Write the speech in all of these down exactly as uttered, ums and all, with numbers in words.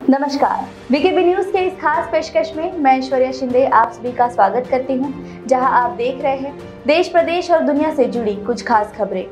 नमस्कार, VKB news के इस खास पेशकश में मैं ऐश्वर्या शिंदे आप सभी का स्वागत करती हूं, जहां आप देख रहे हैं देश प्रदेश और दुनिया से जुड़ी कुछ खास खबरें।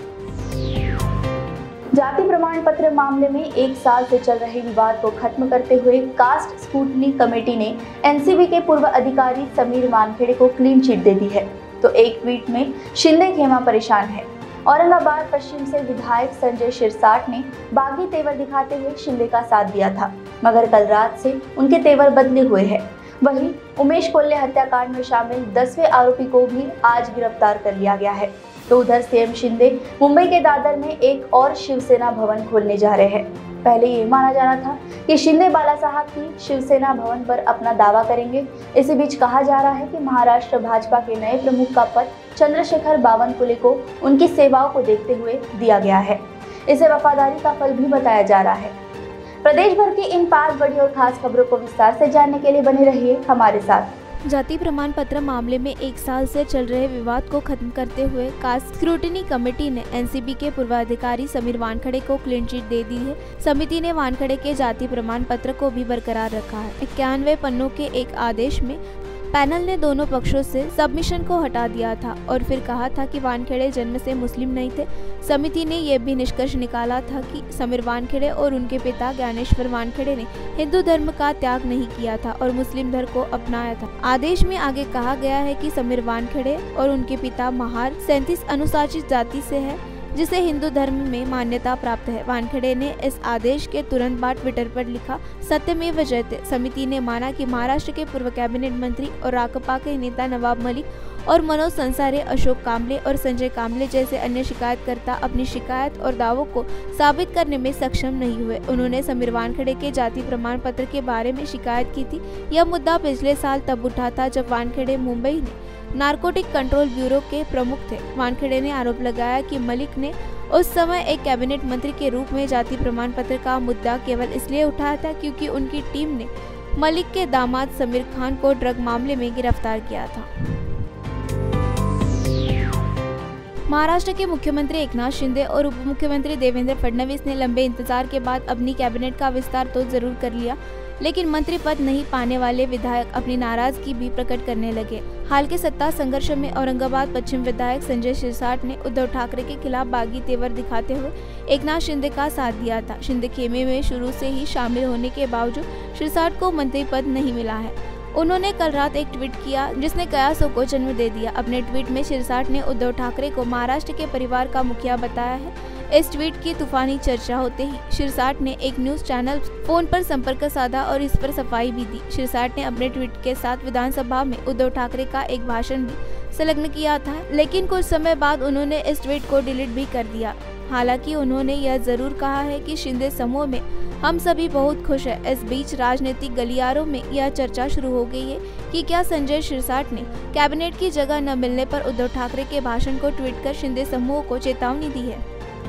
जाति प्रमाण पत्र मामले में एक साल से चल रहे विवाद को खत्म करते हुए कास्ट स्क्रूटनी कमेटी ने एनसीबी के पूर्व अधिकारी समीर वानखेड़े को क्लीन चिट दे दी है। तो एक ट्वीट में शिंदे खेमा परेशान है। औरंगाबाद पश्चिम से विधायक संजय शिरसाट ने बागी तेवर दिखाते हुए शिंदे का साथ दिया था, मगर कल रात से उनके तेवर बदले हुए हैं। वहीं उमेश कोल्ले हत्याकांड में शामिल दसवें आरोपी को भी आज गिरफ्तार कर लिया गया है। तो उधर सीएम शिंदे मुंबई के दादर में एक और शिवसेना भवन खोलने जा रहे हैं। पहले ये माना जा रहा था कि शिंदे बाला साहब की शिवसेना भवन पर अपना दावा करेंगे। इसी बीच कहा जा रहा है कि महाराष्ट्र भाजपा के नए प्रमुख का पद चंद्रशेखर बावनकुले को उनकी सेवाओं को देखते हुए दिया गया है। इसे वफादारी का फल भी बताया जा रहा है। प्रदेश भर की इन पांच बड़ी और खास खबरों को विस्तार से जानने के लिए बने रहिए हमारे साथ। जाति प्रमाण पत्र मामले में एक साल से चल रहे विवाद को खत्म करते हुए कास्ट स्क्रूटनी कमेटी ने एनसीबी के पूर्व अधिकारी समीर वानखेड़े को क्लीन चिट दे दी है। समिति ने वानखेड़े के जाति प्रमाण पत्र को भी बरकरार रखा है। इक्यानवे पन्नों के एक आदेश में पैनल ने दोनों पक्षों से सबमिशन को हटा दिया था और फिर कहा था कि वानखेड़े जन्म से मुस्लिम नहीं थे। समिति ने यह भी निष्कर्ष निकाला था कि समीर वानखेड़े और उनके पिता ज्ञानेश्वर वानखेड़े ने हिंदू धर्म का त्याग नहीं किया था और मुस्लिम धर्म को अपनाया था। आदेश में आगे कहा गया है कि समीर वानखेड़े और उनके पिता महार सैंतीस अनुसूचित जाति से है, जिसे हिंदू धर्म में मान्यता प्राप्त है। वानखेड़े ने इस आदेश के तुरंत बाद ट्विटर पर लिखा, सत्यमेव जयते। समिति ने माना कि महाराष्ट्र के पूर्व कैबिनेट मंत्री और राकपा के नेता नवाब मलिक और मनोज संसारे, अशोक कामले और संजय कामले जैसे अन्य शिकायतकर्ता अपनी शिकायत और दावों को साबित करने में सक्षम नहीं हुए। उन्होंने समीर वानखेड़े के जाति प्रमाण पत्र के बारे में शिकायत की थी। यह मुद्दा पिछले साल तब उठा था जब वानखेड़े मुंबई में नारकोटिक कंट्रोल ब्यूरो के प्रमुख थे। वानखेड़े ने आरोप लगाया कि मलिक ने उस समय एक कैबिनेट मंत्री के रूप में जाति प्रमाण पत्र का मुद्दा केवल इसलिए उठाया था क्योंकि उनकी टीम ने मलिक के दामाद समीर खान को ड्रग मामले में गिरफ्तार किया था। महाराष्ट्र के मुख्यमंत्री एकनाथ शिंदे और उप मुख्यमंत्री देवेंद्र फडणवीस ने लंबे इंतजार के बाद अपनी कैबिनेट का विस्तार तो जरूर कर लिया, लेकिन मंत्री पद नहीं पाने वाले विधायक अपनी नाराजगी भी प्रकट करने लगे। हाल के सत्ता संघर्ष में औरंगाबाद पश्चिम विधायक संजय शिरसाट ने उद्धव ठाकरे के खिलाफ बागी तेवर दिखाते हुए एकनाथ शिंदे का साथ दिया था। शिंदे खेमे में शुरू से ही शामिल होने के बावजूद शिरसाट को मंत्री पद नहीं मिला है। उन्होंने कल रात एक ट्वीट किया जिसने कयासों को जन्म दे दिया। अपने ट्वीट में शिरसाट ने उद्धव ठाकरे को महाराष्ट्र के परिवार का मुखिया बताया है। इस ट्वीट की तूफानी चर्चा होते ही शिरसाट ने एक न्यूज चैनल फोन पर संपर्क साधा और इस पर सफाई भी दी। शिरसाट ने अपने ट्वीट के साथ विधानसभा में उद्धव ठाकरे का एक भाषण भी संलग्न किया था, लेकिन कुछ समय बाद उन्होंने इस ट्वीट को डिलीट भी कर दिया। हालांकि उन्होंने यह जरूर कहा है कि शिंदे समूह में हम सभी बहुत खुश हैं। इस बीच राजनीतिक गलियारों में यह चर्चा शुरू हो गई है कि क्या संजय शिरसाट ने कैबिनेट की जगह न मिलने पर उद्धव ठाकरे के भाषण को ट्वीट कर शिंदे समूह को चेतावनी दी है।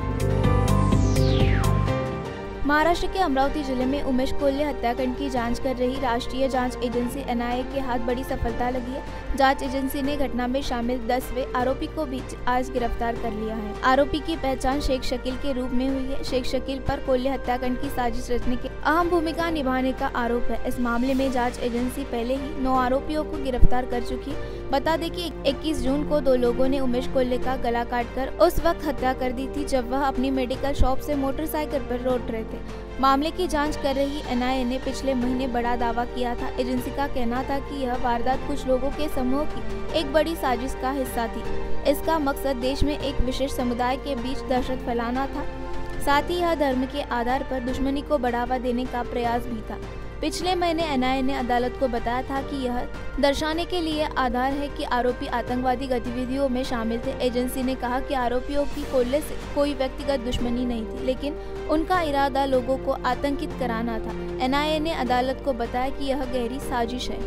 महाराष्ट्र के अमरावती जिले में उमेश कोल्ले हत्याकांड की जांच कर रही राष्ट्रीय जांच एजेंसी एन आई ए के हाथ बड़ी सफलता लगी है। जांच एजेंसी ने घटना में शामिल दसवें आरोपी को भी आज गिरफ्तार कर लिया है। आरोपी की पहचान शेख शकील के रूप में हुई है। शेख शकील पर कोल्ले हत्याकांड की साजिश रचने की अहम भूमिका निभाने का आरोप है। इस मामले में जांच एजेंसी पहले ही नौ आरोपियों को गिरफ्तार कर चुकी है। बता दें कि इक्कीस जून को दो लोगों ने उमेश कोल्ले का गला काटकर उस वक्त हत्या कर दी थी जब वह अपनी मेडिकल शॉप से मोटरसाइकिल पर लौट रहे थे। मामले की जांच कर रही एन आई ए ने पिछले महीने बड़ा दावा किया था। एजेंसी का कहना था कि यह वारदात कुछ लोगों के समूह की एक बड़ी साजिश का हिस्सा थी। इसका मकसद देश में एक विशेष समुदाय के बीच दहशत फैलाना था। साथ ही यह धर्म के आधार पर दुश्मनी को बढ़ावा देने का प्रयास भी था। पिछले महीने एन आई ए ने अदालत को बताया था कि यह दर्शाने के लिए आधार है कि आरोपी आतंकवादी गतिविधियों में शामिल थे। एजेंसी ने कहा कि आरोपियों की कोल्ले से कोई व्यक्तिगत दुश्मनी नहीं थी, लेकिन उनका इरादा लोगों को आतंकित कराना था। एन आई ए ने अदालत को बताया कि यह गहरी साजिश है।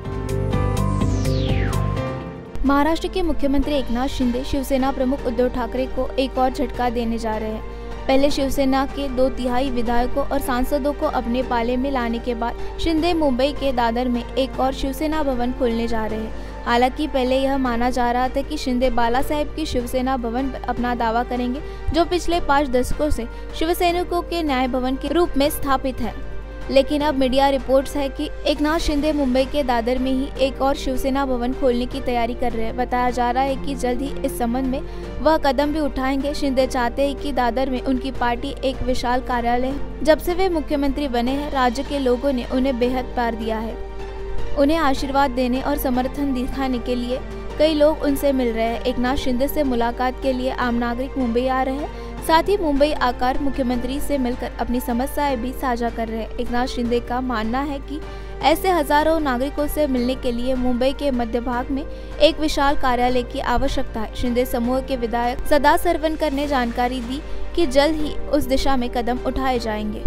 महाराष्ट्र के मुख्यमंत्री एकनाथ शिंदे शिवसेना प्रमुख उद्धव ठाकरे को एक और झटका देने जा रहे हैं। पहले शिवसेना के दो तिहाई विधायकों और सांसदों को अपने पाले में लाने के बाद शिंदे मुंबई के दादर में एक और शिवसेना भवन खोलने जा रहे हैं। हालांकि पहले यह माना जा रहा था कि शिंदे बाला साहेब की शिवसेना भवन पर अपना दावा करेंगे, जो पिछले पाँच दशकों से शिवसैनिकों के न्याय भवन के रूप में स्थापित है। लेकिन अब मीडिया रिपोर्ट्स है कि एकनाथ शिंदे मुंबई के दादर में ही एक और शिवसेना भवन खोलने की तैयारी कर रहे हैं। बताया जा रहा है कि जल्द ही इस संबंध में वह कदम भी उठाएंगे। शिंदे चाहते हैं कि दादर में उनकी पार्टी एक विशाल कार्यालय है। जब से वे मुख्यमंत्री बने हैं, राज्य के लोगों ने उन्हें बेहद प्यार दिया है। उन्हें आशीर्वाद देने और समर्थन दिखाने के लिए कई लोग उनसे मिल रहे हैं। एकनाथ शिंदे से मुलाकात के लिए आम नागरिक मुंबई आ रहे हैं। साथ ही मुंबई आकर मुख्यमंत्री से मिलकर अपनी समस्याएं भी साझा कर रहे हैं। एकनाथ शिंदे का मानना है कि ऐसे हजारों नागरिकों से मिलने के लिए मुंबई के मध्य भाग में एक विशाल कार्यालय की आवश्यकता है। शिंदे समूह के विधायक सदा सरवनकर ने जानकारी दी कि जल्द ही उस दिशा में कदम उठाए जाएंगे।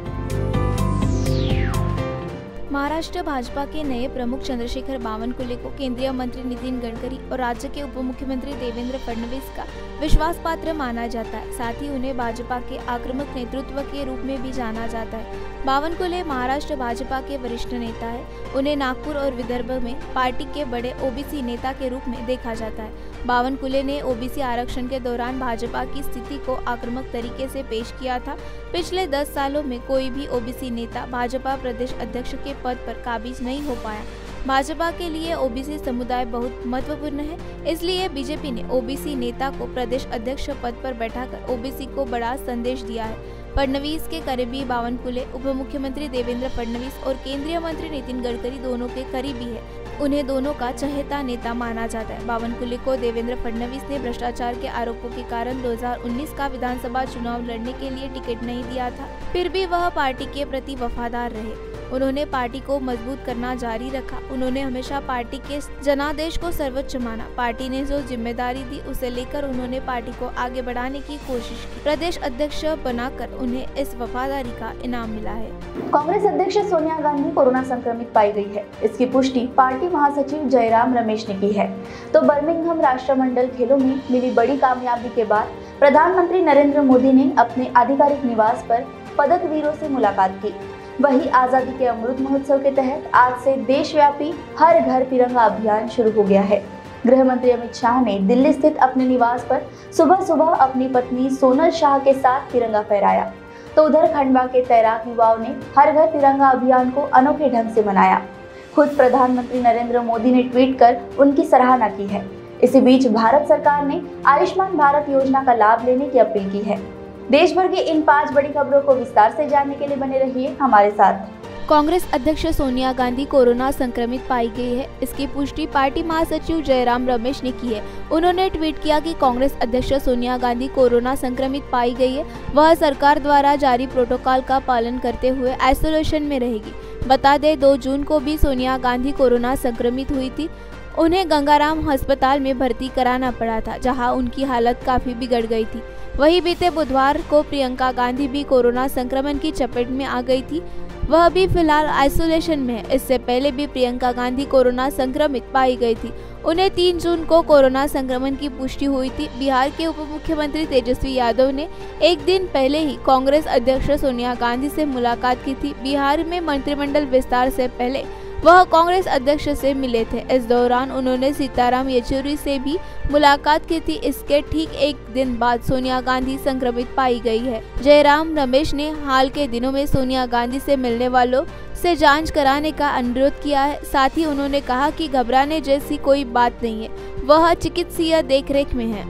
महाराष्ट्र भाजपा के नए प्रमुख चंद्रशेखर बावनकुले को केंद्रीय मंत्री नितिन गडकरी और राज्य के उप मुख्यमंत्री देवेंद्र फडणवीस का विश्वास पात्र माना जाता है। साथ ही उन्हें भाजपा के आक्रामक नेतृत्व के रूप में भी जाना जाता है। बावनकुले महाराष्ट्र भाजपा के वरिष्ठ नेता है। उन्हें नागपुर और विदर्भ में पार्टी के बड़े ओबीसी नेता के रूप में देखा जाता है। बावनकुले ने ओबीसी आरक्षण के दौरान भाजपा की स्थिति को आक्रामक तरीके से पेश किया था। पिछले दस सालों में कोई भी ओबीसी नेता भाजपा प्रदेश अध्यक्ष के पद पर काबिज नहीं हो पाया। भाजपा के लिए ओबीसी समुदाय बहुत महत्वपूर्ण है, इसलिए बीजेपी ने ओबीसी नेता को प्रदेश अध्यक्ष पद पर बैठाकर ओबीसी को बड़ा संदेश दिया है। फडणवीस के करीबी बावनकुले उप मुख्यमंत्री देवेंद्र फडणवीस और केंद्रीय मंत्री नितिन गडकरी दोनों के करीबी है। उन्हें दोनों का चहेता नेता माना जाता है। बावनकुले को देवेंद्र फडणवीस ने भ्रष्टाचार के आरोपों के कारण दो हज़ार उन्नीस का विधानसभा चुनाव लड़ने के लिए टिकट नहीं दिया था। फिर भी वह पार्टी के प्रति वफादार रहे। उन्होंने पार्टी को मजबूत करना जारी रखा। उन्होंने हमेशा पार्टी के जनादेश को सर्वोच्च माना। पार्टी ने जो जिम्मेदारी दी उसे लेकर उन्होंने पार्टी को आगे बढ़ाने की कोशिश की। प्रदेश अध्यक्ष बनाकर उन्हें इस वफादारी का इनाम मिला है। कांग्रेस अध्यक्ष सोनिया गांधी कोरोना संक्रमित पाई गई है। इसकी पुष्टि पार्टी महासचिव जयराम रमेश ने की है। तो बर्मिंघम राष्ट्रमंडल खेलों में मिली बड़ी कामयाबी के बाद प्रधानमंत्री नरेंद्र मोदी ने अपने आधिकारिक निवास पर पदक वीरों से मुलाकात की। वहीं आजादी के अमृत महोत्सव के तहत आज से देशव्यापी हर घर तिरंगा अभियान शुरू हो गया है। गृह मंत्री अमित शाह ने दिल्ली स्थित अपने निवास पर सुबह सुबह अपनी पत्नी सोनल शाह के साथ तिरंगा फहराया। तो उधर खंडवा के तैराक युवाओं ने हर घर तिरंगा अभियान को अनोखे ढंग से मनाया। खुद प्रधानमंत्री नरेंद्र मोदी ने ट्वीट कर उनकी सराहना की है। इसी बीच भारत सरकार ने आयुष्मान भारत योजना का लाभ लेने की अपील की है। देश भर की इन पांच बड़ी खबरों को विस्तार से जानने के लिए बने रहिए हमारे साथ। कांग्रेस अध्यक्ष सोनिया गांधी कोरोना संक्रमित पाई गई है। इसकी पुष्टि पार्टी महासचिव जयराम रमेश ने की है। उन्होंने ट्वीट किया कि कांग्रेस अध्यक्ष सोनिया गांधी कोरोना संक्रमित पाई गई है। वह सरकार द्वारा जारी प्रोटोकॉल का पालन करते हुए आइसोलेशन में रहेगी। बता दें, दो जून को भी सोनिया गांधी कोरोना संक्रमित हुई थी। उन्हें गंगाराम अस्पताल में भर्ती कराना पड़ा था, जहां उनकी हालत काफी बिगड़ गई थी। वहीं बीते बुधवार को प्रियंका गांधी भी कोरोना संक्रमण की चपेट में आ गई थी। वह भी फिलहाल आइसोलेशन में है। इससे पहले भी प्रियंका गांधी कोरोना संक्रमित पाई गई थी। उन्हें तीन जून को कोरोना संक्रमण की पुष्टि हुई थी। बिहार के उप मुख्यमंत्री तेजस्वी यादव ने एक दिन पहले ही कांग्रेस अध्यक्ष सोनिया गांधी से मुलाकात की थी। बिहार में मंत्रिमंडल विस्तार से पहले वह कांग्रेस अध्यक्ष से मिले थे। इस दौरान उन्होंने सीताराम येचुरी से भी मुलाकात की थी। इसके ठीक एक दिन बाद सोनिया गांधी संक्रमित पाई गई है। जयराम रमेश ने हाल के दिनों में सोनिया गांधी से मिलने वालों से जांच कराने का अनुरोध किया है। साथ ही उन्होंने कहा कि घबराने जैसी कोई बात नहीं है, वह चिकित्सीय देखरेख में है।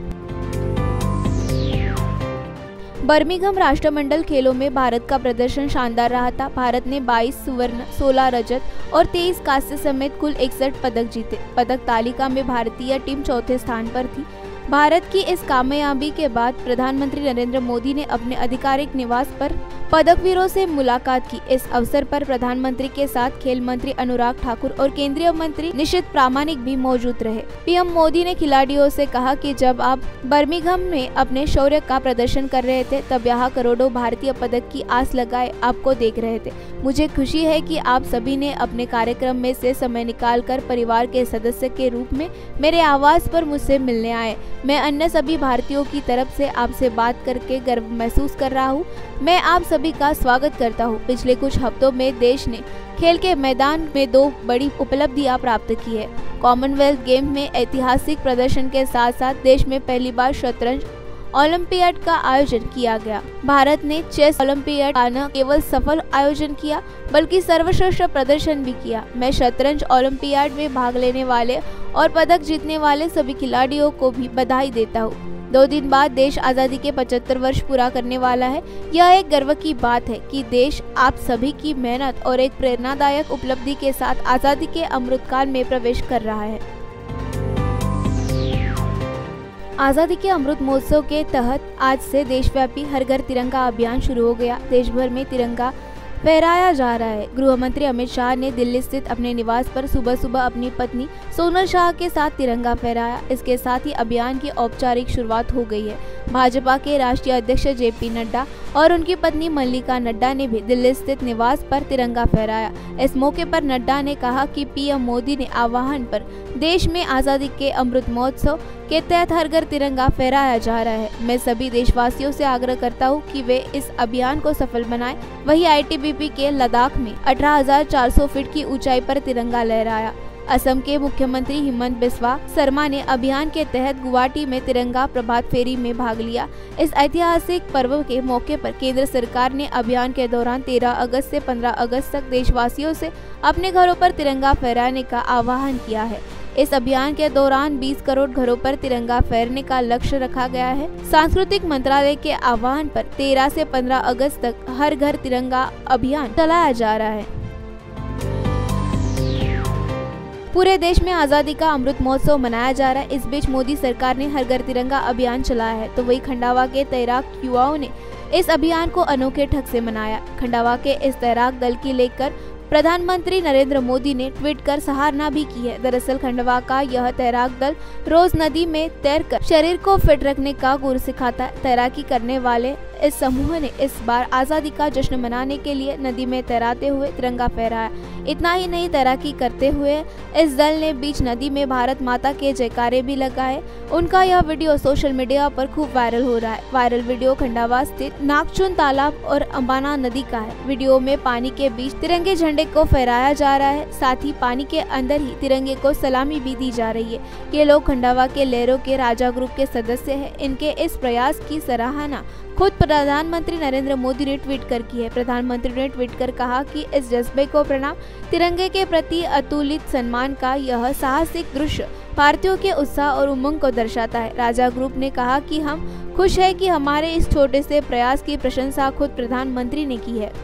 बर्मिंघम राष्ट्रमंडल खेलों में भारत का प्रदर्शन शानदार रहा था। भारत ने बाईस स्वर्ण, सोलह रजत और तेईस कांस्य समेत कुल इकसठ पदक जीते। पदक तालिका में भारतीय टीम चौथे स्थान पर थी। भारत की इस कामयाबी के बाद प्रधानमंत्री नरेंद्र मोदी ने अपने आधिकारिक निवास पर पदक वीरों से मुलाकात की। इस अवसर पर प्रधानमंत्री के साथ खेल मंत्री अनुराग ठाकुर और केंद्रीय मंत्री निशित प्रामाणिक भी मौजूद रहे। पीएम मोदी ने खिलाड़ियों से कहा कि जब आप बर्मिंघम में अपने शौर्य का प्रदर्शन कर रहे थे, तब यहाँ करोड़ों भारतीय पदक की आस लगाए आपको देख रहे थे। मुझे खुशी है कि आप सभी ने अपने कार्यक्रम में से समय निकालकर परिवार के सदस्य के रूप में मेरे आवास पर मुझसे मिलने आए। मैं अन्य सभी भारतीयों की तरफ से आपसे बात करके गर्व महसूस कर रहा हूँ। मैं आप सभी का स्वागत करता हूँ। पिछले कुछ हफ्तों में देश ने खेल के मैदान में दो बड़ी उपलब्धियां प्राप्त की है। कॉमनवेल्थ गेम में ऐतिहासिक प्रदर्शन के साथ साथ देश में पहली बार शतरंज ओलंपियाड का आयोजन किया गया। भारत ने चेस ओलंपियाड का न केवल सफल आयोजन किया बल्कि सर्वश्रेष्ठ प्रदर्शन भी किया। मैं शतरंज ओलंपियाड में भाग लेने वाले और पदक जीतने वाले सभी खिलाड़ियों को भी बधाई देता हूँ। दो दिन बाद देश आज़ादी के पचहत्तर वर्ष पूरा करने वाला है। यह एक गर्व की बात है कि देश आप सभी की मेहनत और एक प्रेरणादायक उपलब्धि के साथ आज़ादी के अमृतकाल में प्रवेश कर रहा है। आज़ादी के अमृत महोत्सव के तहत आज से देशव्यापी हर घर तिरंगा अभियान शुरू हो गया। देश भर में तिरंगा फहराया जा रहा है। गृह मंत्री अमित शाह ने दिल्ली स्थित अपने निवास पर सुबह सुबह अपनी पत्नी सोनल शाह के साथ तिरंगा फहराया। इसके साथ ही अभियान की औपचारिक शुरुआत हो गई है। भाजपा के राष्ट्रीय अध्यक्ष जे पी नड्डा और उनकी पत्नी मल्लिका नड्डा ने भी दिल्ली स्थित निवास पर तिरंगा फहराया। इस मौके पर नड्डा ने कहा कि पीएम मोदी ने आह्वान पर देश में आज़ादी के अमृत महोत्सव के तहत हर घर तिरंगा फहराया जा रहा है। मैं सभी देशवासियों से आग्रह करता हूं कि वे इस अभियान को सफल बनाएं। वहीं आई टी बी पी के लद्दाख में अठारह हज़ार चार सौ फीट की ऊंचाई पर तिरंगा लहराया। असम के मुख्यमंत्री हिमंत बिस्वा शर्मा ने अभियान के तहत गुवाहाटी में तिरंगा प्रभात फेरी में भाग लिया। इस ऐतिहासिक पर्व के मौके पर केंद्र सरकार ने अभियान के दौरान तेरह अगस्त से पंद्रह अगस्त तक देशवासियों से अपने घरों पर तिरंगा फहराने का आह्वान किया है। इस अभियान के दौरान बीस करोड़ घरों पर तिरंगा फहराने का लक्ष्य रखा गया है। सांस्कृतिक मंत्रालय के आह्वान पर तेरह से पंद्रह अगस्त तक हर घर तिरंगा अभियान चलाया जा रहा है। पूरे देश में आज़ादी का अमृत महोत्सव मनाया जा रहा है। इस बीच मोदी सरकार ने हर घर तिरंगा अभियान चलाया है, तो वही खंडावा के तैराक युवाओं ने इस अभियान को अनोखे ढंग से मनाया। खंडावा के इस तैराक दल की लेकर प्रधानमंत्री नरेंद्र मोदी ने ट्वीट कर सराहना भी की है। दरअसल खंडवा का यह तैराक दल रोज नदी में तैरकर शरीर को फिट रखने का गुर सिखाता है। तैराकी करने वाले इस समूह ने इस बार आज़ादी का जश्न मनाने के लिए नदी में तैराते हुए तिरंगा फहराया। इतना ही नहीं, तैराकी करते हुए इस दल ने बीच नदी में भारत माता के जयकारे भी लगाए। उनका यह वीडियो सोशल मीडिया पर खूब वायरल हो रहा है। वायरल वीडियो खंडावा स्थित नागचुन तालाब और अंबाना नदी का है। वीडियो में पानी के बीच तिरंगे झंडे को फहराया जा रहा है, साथ ही पानी के अंदर ही तिरंगे को सलामी भी दी जा रही है। ये लोग खंडावा के लहरों के राजा ग्रुप के सदस्य हैं। इनके इस प्रयास की सराहना खुद प्रधानमंत्री नरेंद्र मोदी ने ट्वीट कर की है। प्रधानमंत्री ने ट्वीट कर कहा कि इस जज्बे को प्रणाम। तिरंगे के प्रति अतुलित सम्मान का यह साहसिक दृश्य भारतीयों के उत्साह और उमंग को दर्शाता है। राजा ग्रुप ने कहा कि हम खुश हैं कि हमारे इस छोटे से प्रयास की प्रशंसा खुद प्रधानमंत्री ने की है।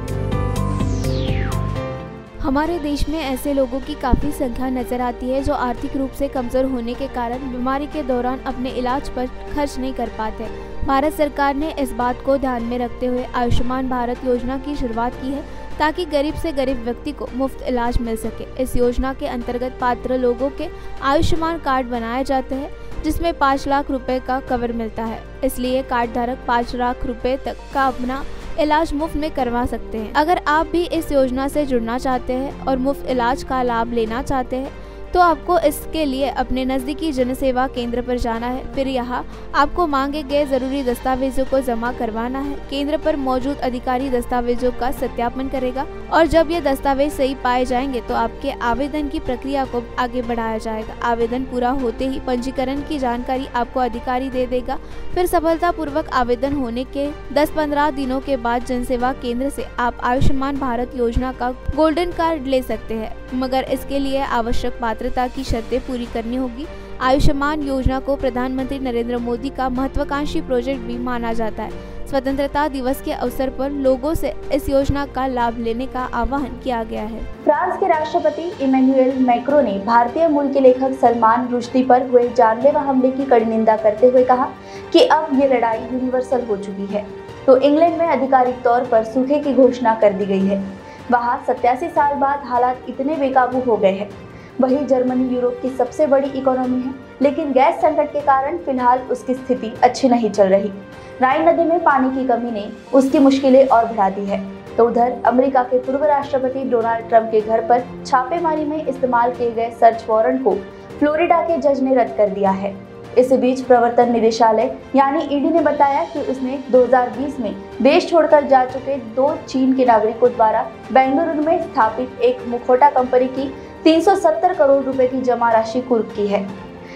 हमारे देश में ऐसे लोगों की काफ़ी संख्या नजर आती है जो आर्थिक रूप से कमज़ोर होने के कारण बीमारी के दौरान अपने इलाज पर खर्च नहीं कर पाते। भारत सरकार ने इस बात को ध्यान में रखते हुए आयुष्मान भारत योजना की शुरुआत की है, ताकि गरीब से गरीब व्यक्ति को मुफ्त इलाज मिल सके। इस योजना के अंतर्गत पात्र लोगों के आयुष्मान कार्ड बनाए जाते हैं, जिसमें पाँच लाख रुपए का कवर मिलता है। इसलिए कार्ड धारक पाँच लाख रुपए तक का अपना इलाज मुफ्त में करवा सकते हैं। अगर आप भी इस योजना से जुड़ना चाहते हैं और मुफ्त इलाज का लाभ लेना चाहते हैं, तो आपको इसके लिए अपने नज़दीकी जनसेवा केंद्र पर जाना है। फिर यहाँ आपको मांगे गए जरूरी दस्तावेजों को जमा करवाना है। केंद्र पर मौजूद अधिकारी दस्तावेजों का सत्यापन करेगा और जब ये दस्तावेज सही पाए जाएंगे तो आपके आवेदन की प्रक्रिया को आगे बढ़ाया जाएगा। आवेदन पूरा होते ही पंजीकरण की जानकारी आपको अधिकारी दे देगा। फिर सफलतापूर्वक आवेदन होने के दस पंद्रह दिनों के बाद जनसेवा केंद्र से आप आयुष्मान भारत योजना का गोल्डन कार्ड ले सकते हैं, मगर इसके लिए आवश्यक पात्रता की शर्तें पूरी करनी होगी। आयुष्मान योजना को प्रधानमंत्री नरेंद्र मोदी का महत्वाकांक्षी प्रोजेक्ट भी माना जाता है। स्वतंत्रता दिवस के अवसर पर लोगों से इस योजना का लाभ लेने का आह्वान किया गया है। फ्रांस के राष्ट्रपति इमैनुएल मैक्रों ने भारतीय मूल के लेखक सलमान रुश्दी पर हुए जानलेवा हमले की कड़ी निंदा करते हुए कहा कि अब ये लड़ाई यूनिवर्सल हो चुकी है। तो इंग्लैंड में आधिकारिक तौर पर सूखे की घोषणा कर दी गई है। वहाँ सत्तासी साल बाद हालात इतने बेकाबू हो गए हैं। वही जर्मनी यूरोप की सबसे बड़ी इकोनॉमी है, लेकिन गैस संकट के कारण फिलहाल उसकी स्थिति अच्छी नहीं चल रही। राइन नदी में पानी की कमी ने उसकी मुश्किलें और बढ़ा दी है। तो उधर अमेरिका के पूर्व राष्ट्रपति डोनाल्ड ट्रंप के घर पर छापेमारी में इस्तेमाल किए गए सर्च वारंट को फ्लोरिडा के जज ने रद्द कर दिया है। इस बीच प्रवर्तन निदेशालय यानी ई डी ने बताया कि उसने दो हज़ार बीस में देश छोड़कर जा चुके दो चीन के नागरिकों द्वारा बेंगलुरु में स्थापित एक मुखौटा कंपनी की तीन सौ सत्तर करोड़ रुपए की जमा राशि कुर्क की है।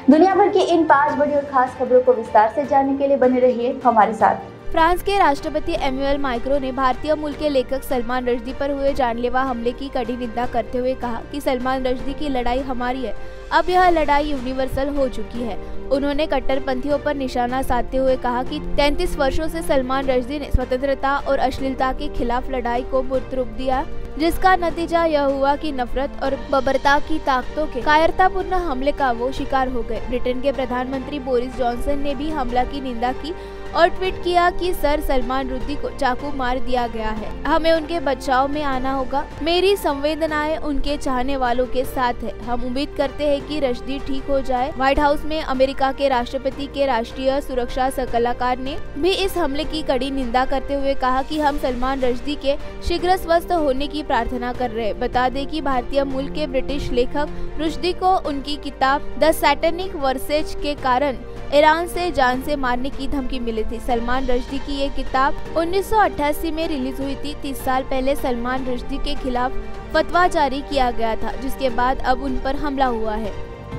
दुनिया भर की इन पांच बड़ी और खास खबरों को विस्तार से जानने के लिए बने रहिए हमारे साथ। फ्रांस के राष्ट्रपति एम्यूएल मैक्रों ने भारतीय मूल के लेखक सलमान रश्दी पर हुए जानलेवा हमले की कड़ी निंदा करते हुए कहा कि सलमान रश्दी की लड़ाई हमारी है, अब यह लड़ाई यूनिवर्सल हो चुकी है। उन्होंने कट्टरपंथियों पर निशाना साधते हुए कहा कि तैंतीस वर्षों से सलमान रश्दी ने स्वतंत्रता और अश्लीलता के खिलाफ लड़ाई को मूर्त रूप दिया, जिसका नतीजा यह हुआ कि नफरत और बर्बरता की ताकतों के कायरतापूर्ण हमले का वो शिकार हो गए। ब्रिटेन के प्रधानमंत्री बोरिस जॉनसन ने भी हमला की निंदा की और ट्वीट किया कि सर सलमान रश्दी को चाकू मार दिया गया है, हमें उनके बचाव में आना होगा। मेरी संवेदनाएं उनके चाहने वालों के साथ है, हम उम्मीद करते हैं कि रश्दी ठीक हो जाए। व्हाइट हाउस में अमेरिका के राष्ट्रपति के राष्ट्रीय सुरक्षा सलाहकार ने भी इस हमले की कड़ी निंदा करते हुए कहा कि हम सलमान रश्दी के शीघ्र स्वस्थ होने की प्रार्थना कर रहे हैं। बता दें कि भारतीय मूल के ब्रिटिश लेखक रश्दी को उनकी किताब द सैटेनिक वर्सेज के कारण ईरान से जान से मारने की धमकी मिली थी। सलमान रश्दी की ये किताब उन्नीस सौ अट्ठासी में रिलीज हुई थी। तीस साल पहले सलमान रश्दी के खिलाफ फतवा जारी किया गया था, जिसके बाद अब उन पर हमला हुआ है।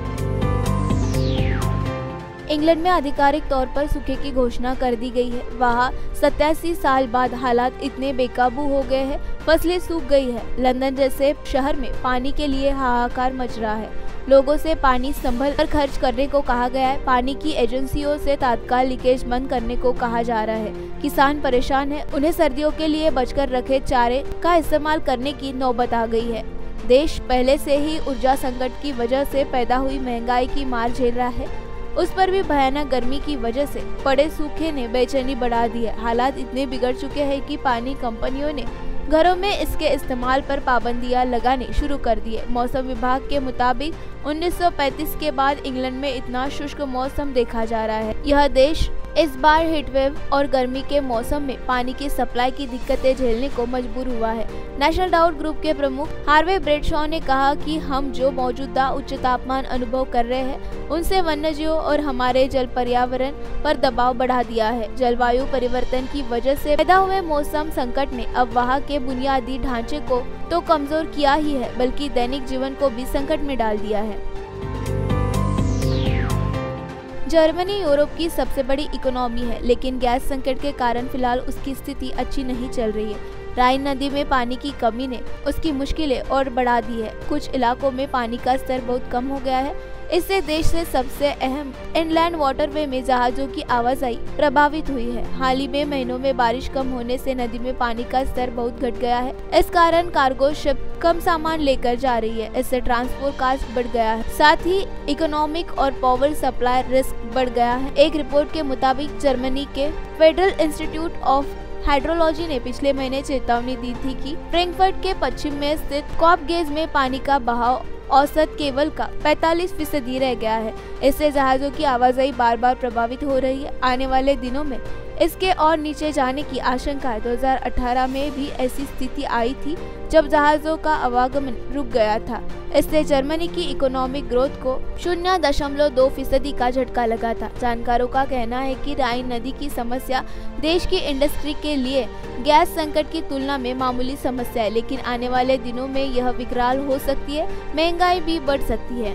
इंग्लैंड में आधिकारिक तौर पर सूखे की घोषणा कर दी गई है। वहाँ सत्तासी साल बाद हालात इतने बेकाबू हो गए हैं, फसलें सूख गई है। लंदन जैसे शहर में पानी के लिए हाहाकार मच रहा है। लोगों से पानी संभल कर खर्च करने को कहा गया है। पानी की एजेंसियों से तत्काल लीकेज बंद करने को कहा जा रहा है। किसान परेशान है, उन्हें सर्दियों के लिए बचकर रखे चारे का इस्तेमाल करने की नौबत आ गई है। देश पहले से ही ऊर्जा संकट की वजह से पैदा हुई महंगाई की मार झेल रहा है, उस पर भी भयानक गर्मी की वजह से पड़े सूखे ने बेचैनी बढ़ा दी है। हालात इतने बिगड़ चुके हैं कि पानी कंपनियों ने घरों में इसके इस्तेमाल पर पाबंदियां लगाने शुरू कर दी है। मौसम विभाग के मुताबिक उन्नीस सौ पैंतीस के बाद इंग्लैंड में इतना शुष्क मौसम देखा जा रहा है। यह देश इस बार हीटवेव और गर्मी के मौसम में पानी की सप्लाई की दिक्कतें झेलने को मजबूर हुआ है। नेशनल ड्राउट ग्रुप के प्रमुख हार्वे ब्रेडशॉ ने कहा कि हम जो मौजूदा उच्च तापमान अनुभव कर रहे हैं, उनसे वन्यजीवों और हमारे जल पर्यावरण पर दबाव बढ़ा दिया है। जलवायु परिवर्तन की वजह से पैदा हुए मौसम संकट ने अब वहाँ के बुनियादी ढांचे को तो कमजोर किया ही है, बल्कि दैनिक जीवन को भी संकट में डाल दिया है। जर्मनी यूरोप की सबसे बड़ी इकोनॉमी है, लेकिन गैस संकट के कारण फिलहाल उसकी स्थिति अच्छी नहीं चल रही है। राइन नदी में पानी की कमी ने उसकी मुश्किलें और बढ़ा दी है। कुछ इलाकों में पानी का स्तर बहुत कम हो गया है। इससे देश से सबसे अहम इनलैंड वाटरवे में जहाजों की आवाजाही प्रभावित हुई है। हाल ही में महीनों में बारिश कम होने से नदी में पानी का स्तर बहुत घट गया है। इस कारण कार्गो शिप कम सामान लेकर जा रही है। इससे ट्रांसपोर्ट कॉस्ट बढ़ गया है, साथ ही इकोनॉमिक और पावर सप्लाई रिस्क बढ़ गया है। एक रिपोर्ट के मुताबिक जर्मनी के फेडरल इंस्टीट्यूट ऑफ हाइड्रोलॉजी ने पिछले महीने चेतावनी दी थी कि फ्रैंकफर्ट के पश्चिम में स्थित कॉप गेज में पानी का बहाव औसत केवल का पैंतालीस फीसदी रह गया है। इससे जहाजों की आवाजाही बार बार प्रभावित हो रही है। आने वाले दिनों में इसके और नीचे जाने की आशंका है। दो हज़ार अठारह में भी ऐसी स्थिति आई थी जब जहाजों का आवागमन रुक गया था। इससे जर्मनी की इकोनॉमिक ग्रोथ को शून्य दशमलव दो फीसदी का झटका लगा था। जानकारों का कहना है कि राइन नदी की समस्या देश की इंडस्ट्री के लिए गैस संकट की तुलना में मामूली समस्या है, लेकिन आने वाले दिनों में यह विकराल हो सकती है। महंगाई भी बढ़ सकती है।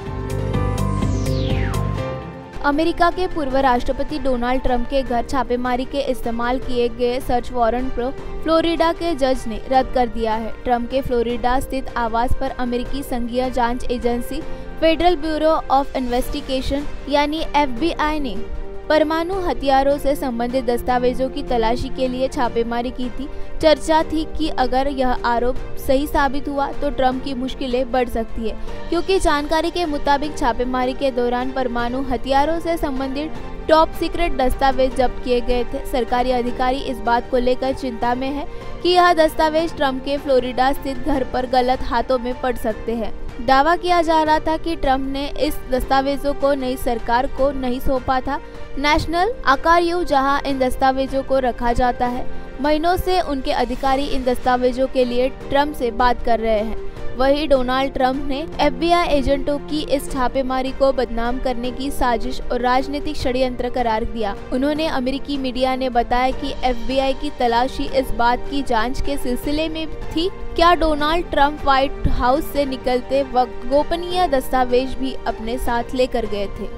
अमेरिका के पूर्व राष्ट्रपति डोनाल्ड ट्रंप के घर छापेमारी के इस्तेमाल किए गए सर्च वारंट को फ्लोरिडा के जज ने रद्द कर दिया है। ट्रंप के फ्लोरिडा स्थित आवास पर अमेरिकी संघीय जांच agency federal bureau of investigation यानी एफ बी आई ने परमाणु हथियारों से संबंधित दस्तावेजों की तलाशी के लिए छापेमारी की थी। चर्चा थी कि अगर यह आरोप सही साबित हुआ तो ट्रंप की मुश्किलें बढ़ सकती है, क्योंकि जानकारी के मुताबिक छापेमारी के दौरान परमाणु हथियारों से संबंधित टॉप सीक्रेट दस्तावेज जब्त किए गए थे। सरकारी अधिकारी इस बात को लेकर चिंता में है कि यह दस्तावेज ट्रंप के फ्लोरिडा स्थित घर पर गलत हाथों में पड़ सकते हैं। दावा किया जा रहा था कि ट्रंप ने इस दस्तावेजों को नई सरकार को नहीं सौंपा था। नेशनल आर्काइव, जहां इन दस्तावेजों को रखा जाता है, महीनों से उनके अधिकारी इन दस्तावेजों के लिए ट्रंप से बात कर रहे हैं। वहीं डोनाल्ड ट्रंप ने एफ बी आई एजेंटों की इस छापेमारी को बदनाम करने की साजिश और राजनीतिक षड्यंत्र करार दिया। उन्होंने अमेरिकी मीडिया ने बताया कि एफ बी आई की तलाशी इस बात की जांच के सिलसिले में थी क्या डोनाल्ड ट्रंप व्हाइट हाउस से निकलते वक्त गोपनीय दस्तावेज भी अपने साथ लेकर गए थे?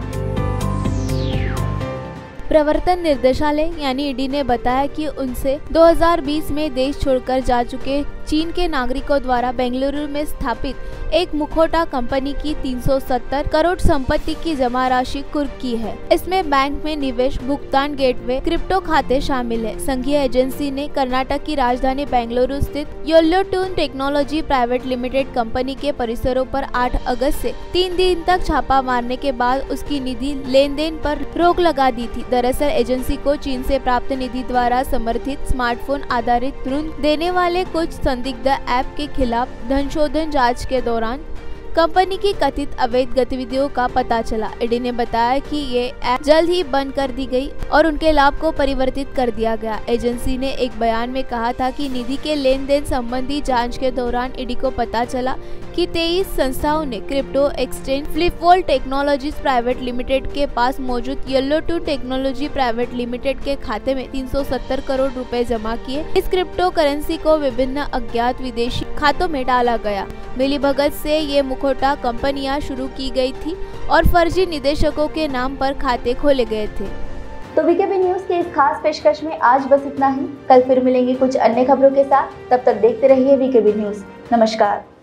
प्रवर्तन निर्देशालय यानी ईडी ने बताया कि उनसे दो हज़ार बीस में देश छोड़कर जा चुके चीन के नागरिकों द्वारा बेंगलुरु में स्थापित एक मुखौटा कंपनी की तीन सौ सत्तर करोड़ संपत्ति की जमा राशि कुर्क की है। इसमें बैंक में निवेश, भुगतान गेटवे, क्रिप्टो खाते शामिल है। संघीय एजेंसी ने कर्नाटक की राजधानी बेंगलुरु स्थित yellow toon technology private limited company के परिसरों पर आठ अगस्त से तीन दिन तक छापा मारने के बाद उसकी निधि लेन देन पर रोक लगा दी थी। दरअसल एजेंसी को चीन से प्राप्त निधि द्वारा समर्थित स्मार्टफोन आधारित ऋण देने वाले कुछ संदिग्ध ऐप के खिलाफ धनशोधन जांच के दौरान कंपनी की कथित अवैध गतिविधियों का पता चला। ईडी ने बताया कि ये ऐप जल्द ही बंद कर दी गई और उनके लाभ को परिवर्तित कर दिया गया। एजेंसी ने एक बयान में कहा था कि निधि के लेन देन संबंधी जांच के दौरान ईडी को पता चला कि तेईस संस्थाओं ने crypto exchange Flipvolt technologies private limited के पास मौजूद yellow toon technology private limited के खाते में तीन सौ सत्तर करोड़ रुपए जमा किए। इस क्रिप्टो करेंसी को विभिन्न अज्ञात विदेशी खातों में डाला गया। मिलीभगत से ये मुखौटा कंपनियां शुरू की गई थी और फर्जी निदेशकों के नाम पर खाते खोले गए थे। तो वीकेबी न्यूज के इस खास पेशकश में आज बस इतना ही। कल फिर मिलेंगे कुछ अन्य खबरों के साथ। तब तक देखते रहिए वीकेबी न्यूज। नमस्कार।